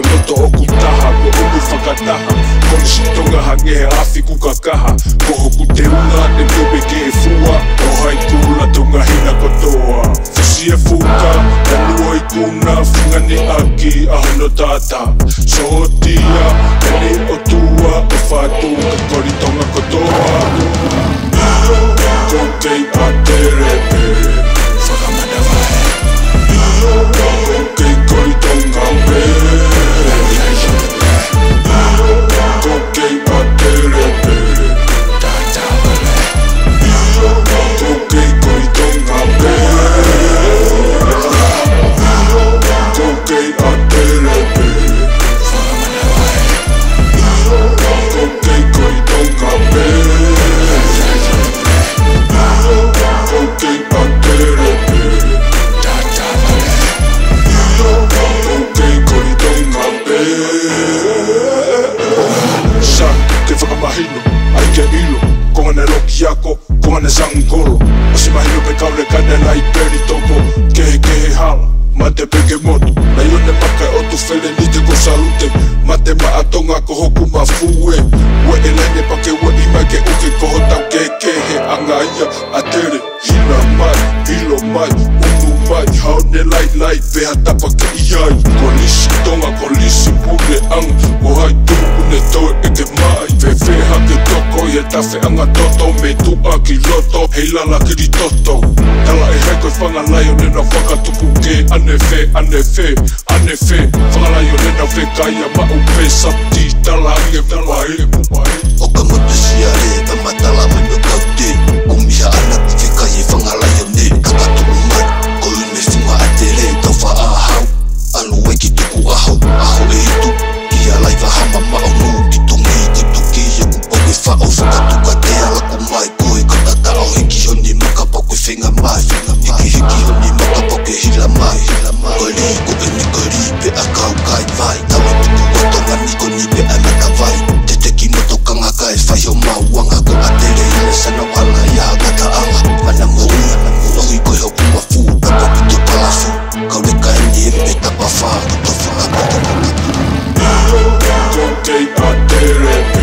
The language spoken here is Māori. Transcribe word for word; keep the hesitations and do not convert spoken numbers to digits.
loto o kutaha ko umu whakataha Konisi tonga hange he awhi kukakaha Ko hoku te unga te pepe ke e fua O hai kula tonga hina kotoa Fusi e fuka, na lua i kuna Whingani aki ahono tata Sohotia, hene o tua O whātu ka kori tonga kotoa Ko kei atere pe Whakamana vai Ko kei kori tonga pe Ko kei atere pe Tata vale Ko kei kori tonga pe Ko kei atere pe Whakamana vai Ko kei kori tonga pe Ko kei atere pe Tata vale Ko kei kori tonga pe Sa, ke whakamahino, ai ke ilo Ko ngane roki ako, ko ngane sangolo O si mahino pe kaule kane lai peri toko Kehe kehe hala, ma te peke moto Na ione maka o tu fele ni te ko salute Ma te maa tonga ko hoku ma fue Ue e lene pake ue ima ke uke ko hotau ke kehe anga ia atere Hina mai, ilo mai, unu mai Haone lai lai, peha tapa ke iai Ko lisi tonga, ko lisi pune anga Ko hai tuku ne toe e ke mai Fefe hake toko, ye tafe anga toto Me tua ki loto, hei lala kiri toto Tala e hei koe whangalaio nena whakatuku ke Ane fe, ane fe, ane fe Whangalaio nena whekaia ma upe sapti Tala ange pupai, pupai O ka motu siare, ka matala mano kaute Kumiha ana ki whekai e whangalaio ne Kakatuku mai, ko une whunga atere Tau wha ahau, alu e ki tuku ahau Aho e hitu, ki a laiva hama maonu Ki tongi i tuki e kupoke whao Whakatuka te ala ku mai koe Ka tata au hiki honi maka poke whenga mai Hiki hiki honi maka poke hila mai Kari ko e ni kari pe a kau kai vai Tawe tuku o tonga ni ko ni pe a maka vai Te teki moto kanga kai whai o mauanga Ko atere ile sana wala ia kata anga Mana mo u, ohi koe hoku mafu Tako ki to palafu Kau le kai ni e me tapa wha Kuto whanga koto Ko kei atere